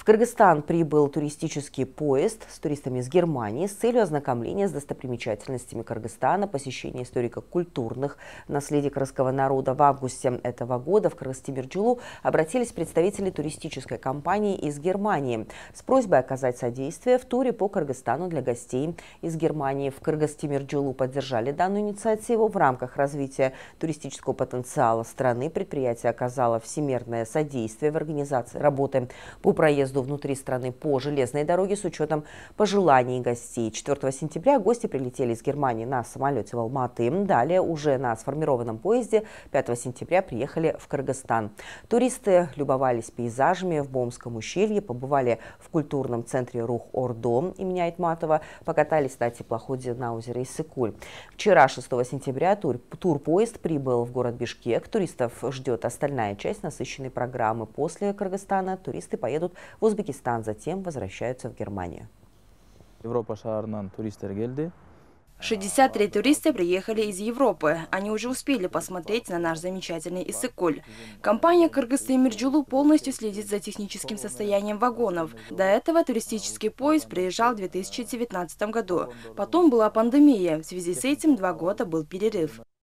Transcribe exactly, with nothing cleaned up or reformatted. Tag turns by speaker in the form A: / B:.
A: Кыргызстан прибыл туристический поезд с туристами из Германии с целью ознакомления с достопримечательностями Кыргызстана, посещения историко-культурных наследий кыргызского народа. В августе этого года в Кыргыз-Темирджилу обратились представители туристической компании из Германии с просьбой оказать содействие в туре по Кыргызстану для гостей из Германии. В Кыргыз-Темирджилу поддержали данную инициативу. В рамках развития туристического потенциала страны предприятие оказало всемирное содействие в организации работы по проезду внутри страны по железной дороге с учетом пожеланий гостей. четвёртого сентября гости прилетели из Германии на самолете в Алматы. Далее уже на сформированном поезде пятого сентября приехали в Кыргызстан. Туристы любовались пейзажами в Бомском ущелье, побывали в культурном центре Рух-Ордо имени Айтматова, покатались на теплоходе на озере Иссык-Куль. Вчера, шестого сентября, тур, турпоезд прибыл в город Бишкек. Туристов ждет остальная часть насыщенной программы. После Кыргызстана туристы поедут в Узбекистан, затем возвращаются в Германию.
B: Европа шаарынан туристтер келди.
C: шестьдесят три туриста приехали из Европы. Они уже успели посмотреть на наш замечательный Иссык-Куль. Компания «Кыргыз-Темирджилу» полностью следит за техническим состоянием вагонов. До этого туристический поезд приезжал в две тысячи девятнадцатом году. Потом была пандемия. В связи с этим два года был перерыв.